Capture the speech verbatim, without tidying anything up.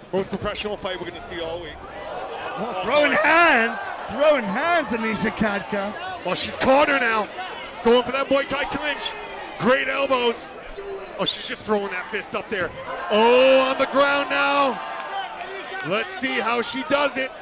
Most professional fight we're going to see all week. Oh, throwing hands, throwing hands, Anisha Khadka. Well, she's caught her now. Going for that Muay Thai clinch. Great elbows. Oh, she's just throwing that fist up there. Oh, on the ground now. Let's see how she does it.